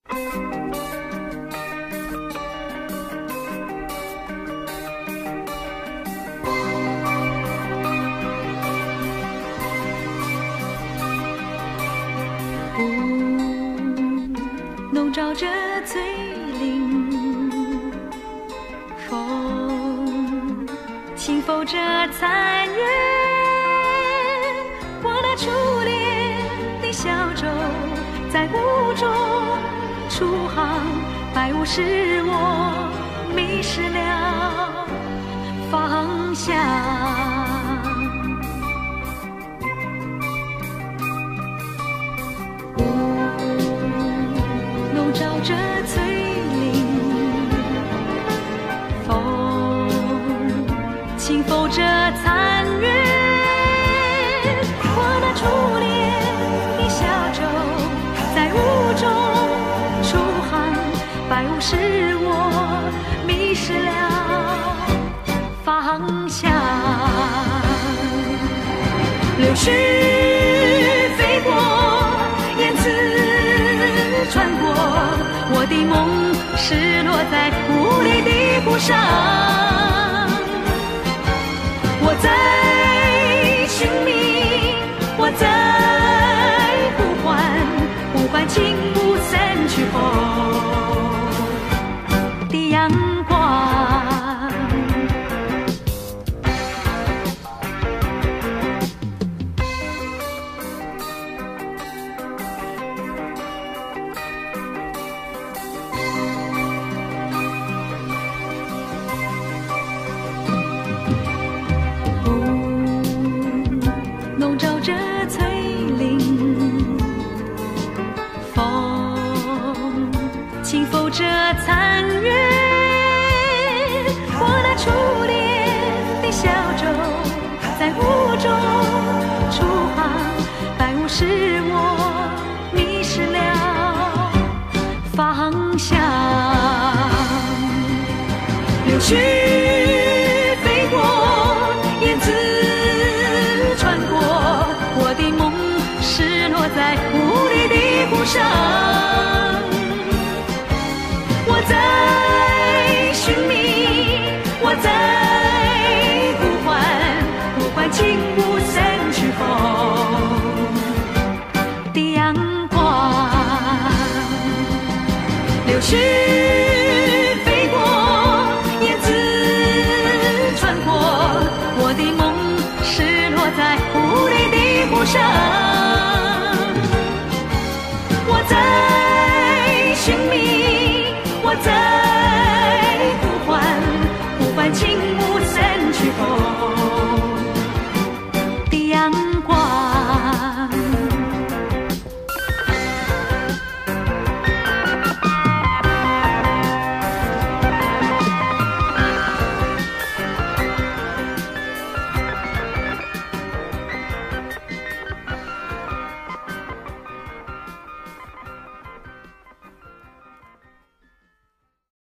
笼罩着翠林，风轻拂着残月，我那初恋的小舟在雾中出航，白雾使我迷失了方向。照着翠林，风轻拂着残月，我那初恋的小舟在雾中出航，白雾使我迷失了方向。柳絮飞过，燕子穿过，我的梦失落在无力的湖上。我在寻觅，我在呼唤，呼唤轻舞散去后的阳光。笼罩着翠林，风轻拂着残月，我那初恋的小舟在雾中出航，白雾使我迷失了方向。柳絮飞过，燕子穿过，我的梦失落在无力的湖上。我在寻觅，我在呼唤，呼唤轻舞散去后的阳光。柳絮